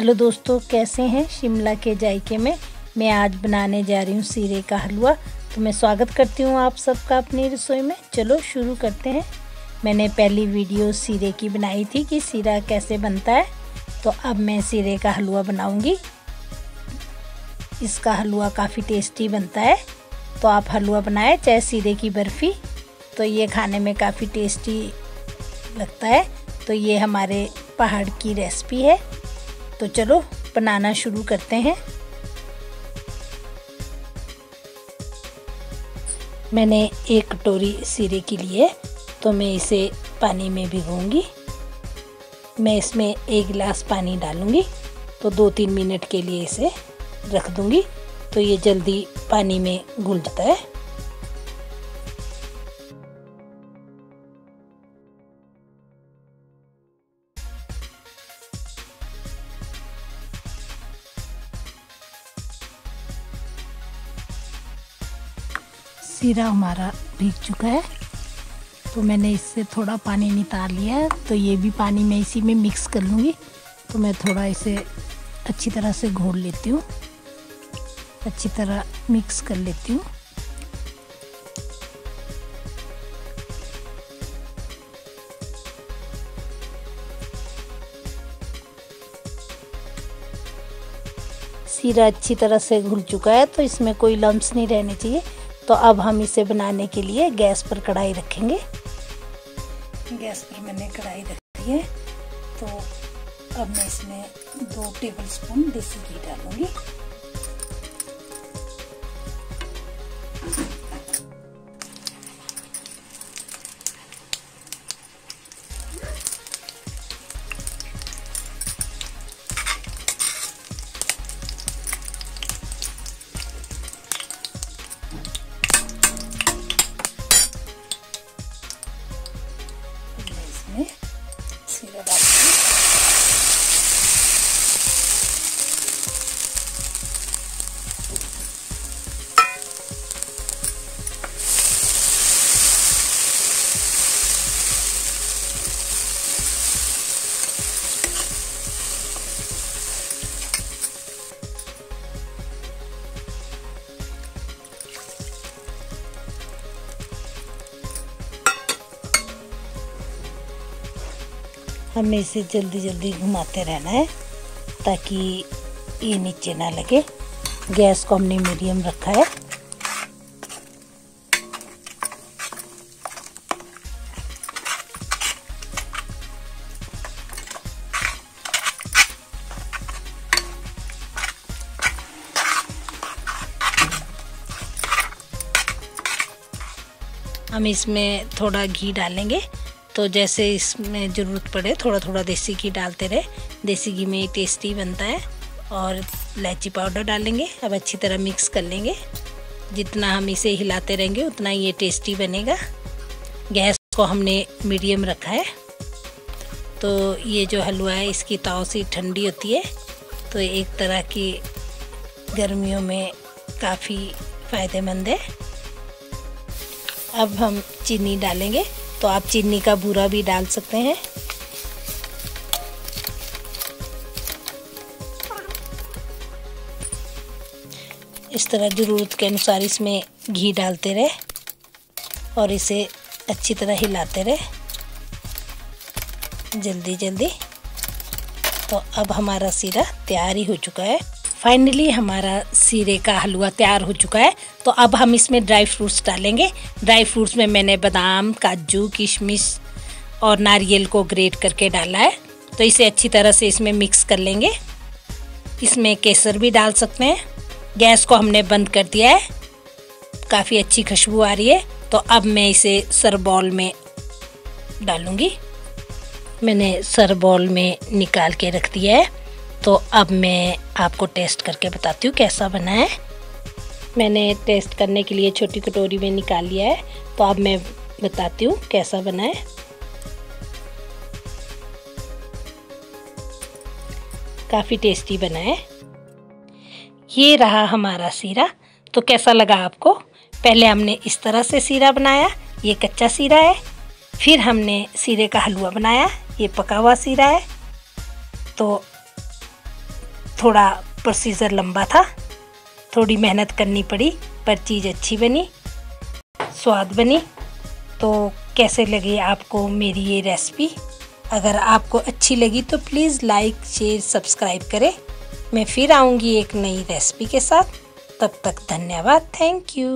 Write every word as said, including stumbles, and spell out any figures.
Hello दोस्तों, कैसे हैं। शिमला के जायके में मैं आज बनाने जा रही हूँ सीरे का हलवा। तो मैं स्वागत करती हूँ आप सबका अपनी रसोई में। चलो शुरू करते हैं। मैंने पहली वीडियो सीरे की बनाई थी कि सीरा कैसे बनता है, तो अब मैं सीरे का हलवा बनाऊंगी। इसका हलवा काफ़ी टेस्टी बनता है, तो आप हलवा बनाएं चाहे सीरे की बर्फ़ी, तो ये खाने में काफ़ी टेस्टी लगता है। तो ये हमारे पहाड़ की रेसिपी है। तो चलो बनाना शुरू करते हैं। मैंने एक कटोरी सीरे की ली है, तो मैं इसे पानी में भिगोऊंगी। मैं इसमें एक गिलास पानी डालूंगी, तो दो तीन मिनट के लिए इसे रख दूंगी, तो ये जल्दी पानी में घुल जाता है। सीरा हमारा भीग चुका है, तो मैंने इससे थोड़ा पानी निकाल लिया है। तो ये भी पानी में इसी में मिक्स कर लूँगी। तो मैं थोड़ा इसे अच्छी तरह से घोल लेती हूँ, अच्छी तरह मिक्स कर लेती हूँ। सीरा अच्छी तरह से घुल चुका है, तो इसमें कोई लम्स नहीं रहने चाहिए। तो अब हम इसे बनाने के लिए गैस पर कढ़ाई रखेंगे। गैस पर मैंने कढ़ाई रखी है, तो अब मैं इसमें दो टेबलस्पून देसी घी डालूंगी। सीरा डाल हमें इसे जल्दी जल्दी घुमाते रहना है, ताकि ये नीचे ना लगे। गैस को हमने मीडियम रखा है। हम इसमें थोड़ा घी डालेंगे, तो जैसे इसमें ज़रूरत पड़े थोड़ा थोड़ा देसी घी डालते रहे। देसी घी में टेस्टी बनता है। और इलायची पाउडर डालेंगे। अब अच्छी तरह मिक्स कर लेंगे। जितना हम इसे हिलाते रहेंगे उतना ये टेस्टी बनेगा। गैस को हमने मीडियम रखा है। तो ये जो हलवा है इसकी ताव से ठंडी होती है, तो एक तरह की गर्मियों में काफ़ी फ़ायदेमंद है। अब हम चीनी डालेंगे, तो आप चीनी का बूरा भी डाल सकते हैं। इस तरह ज़रूरत के अनुसार इसमें घी डालते रहे और इसे अच्छी तरह हिलाते रहे जल्दी जल्दी। तो अब हमारा सीरा तैयार ही हो चुका है। फाइनली हमारा सीरे का हलवा तैयार हो चुका है। तो अब हम इसमें ड्राई फ्रूट्स डालेंगे। ड्राई फ्रूट्स में मैंने बादाम, काजू, किशमिश और नारियल को ग्रेट करके डाला है। तो इसे अच्छी तरह से इसमें मिक्स कर लेंगे। इसमें केसर भी डाल सकते हैं। गैस को हमने बंद कर दिया है। काफ़ी अच्छी खुशबू आ रही है। तो अब मैं इसे सर्व बाउल में डालूँगी। मैंने सर्व बाउल में निकाल के रख दिया है। तो अब मैं आपको टेस्ट करके बताती हूँ कैसा बना है। मैंने टेस्ट करने के लिए छोटी कटोरी में निकाल लिया है। तो अब मैं बताती हूँ कैसा बना है। काफ़ी टेस्टी बना है। ये रहा हमारा सीरा। तो कैसा लगा आपको। पहले हमने इस तरह से सीरा बनाया, ये कच्चा सीरा है। फिर हमने सीरे का हलवा बनाया, ये पका हुआ सीरा है। तो थोड़ा प्रोसीजर लंबा था, थोड़ी मेहनत करनी पड़ी, पर चीज़ अच्छी बनी, स्वाद बनी। तो कैसे लगी आपको मेरी ये रेसिपी? अगर आपको अच्छी लगी तो प्लीज़ लाइक शेयर सब्सक्राइब करें। मैं फिर आऊँगी एक नई रेसिपी के साथ। तब तक धन्यवाद। Thank you.